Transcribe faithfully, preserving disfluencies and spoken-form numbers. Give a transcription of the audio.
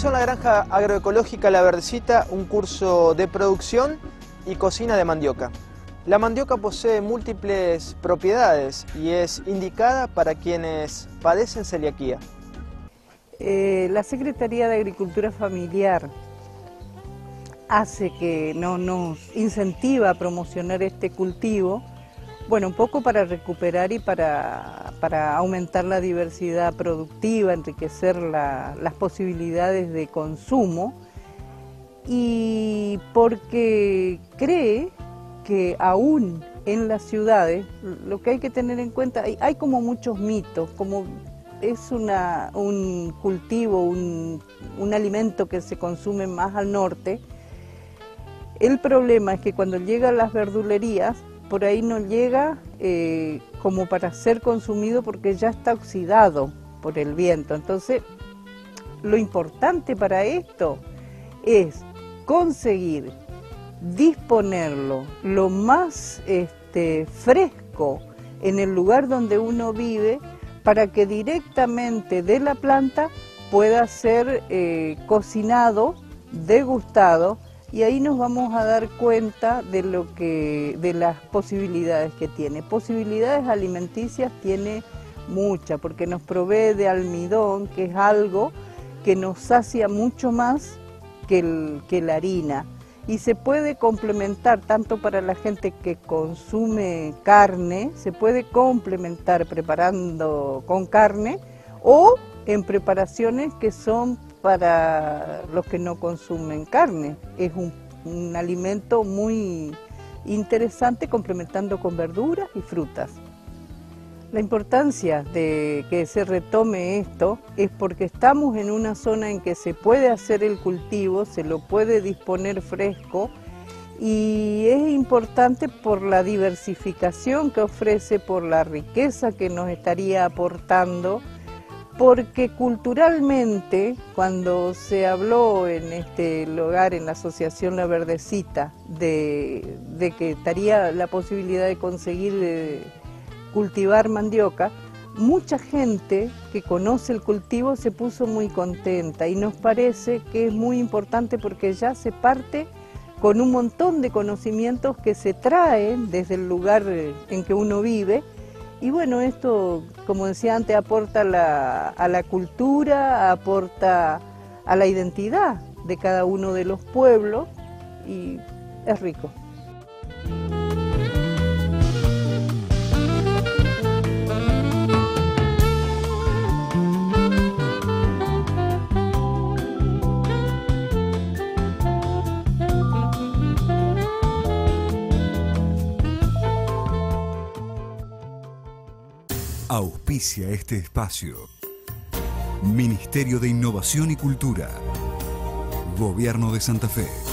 Comenzó en la granja agroecológica La Verdecita un curso de producción y cocina de mandioca. La mandioca posee múltiples propiedades y es indicada para quienes padecen celiaquía. Eh, la Secretaría de Agricultura Familiar hace que no, nos incentiva a promocionar este cultivo, bueno, un poco para recuperar y para, para aumentar la diversidad productiva, enriquecer la, las posibilidades de consumo, y porque cree que aún en las ciudades, lo que hay que tener en cuenta, hay, hay como muchos mitos, como es una, un cultivo, un, un alimento que se consume más al norte. El problema es que cuando llega a las verdulerías, por ahí no llega eh, como para ser consumido porque ya está oxidado por el viento. Entonces, lo importante para esto es conseguir disponerlo lo más este, fresco en el lugar donde uno vive, para que directamente de la planta pueda ser eh, cocinado, degustado, y ahí nos vamos a dar cuenta de lo que, de las posibilidades que tiene. Posibilidades alimenticias tiene muchas, porque nos provee de almidón, que es algo que nos sacia mucho más que, el, que la harina. Y se puede complementar tanto para la gente que consume carne, se puede complementar preparando con carne o en preparaciones que son para los que no consumen carne. Es un, un alimento muy interesante complementando con verduras y frutas. La importancia de que se retome esto es porque estamos en una zona en que se puede hacer el cultivo, se lo puede disponer fresco, y es importante por la diversificación que ofrece, por la riqueza que nos estaría aportando, porque culturalmente, cuando se habló en este lugar, en la Asociación La Verdecita, de, de que estaría la posibilidad de conseguir de, cultivar mandioca, mucha gente que conoce el cultivo se puso muy contenta, y nos parece que es muy importante porque ya se parte con un montón de conocimientos que se traen desde el lugar en que uno vive. Y bueno, esto, como decía antes, aporta la, a la cultura, aporta a la identidad de cada uno de los pueblos, y es rico. Auspicia este espacio. Ministerio de Innovación y Cultura. Gobierno de Santa Fe.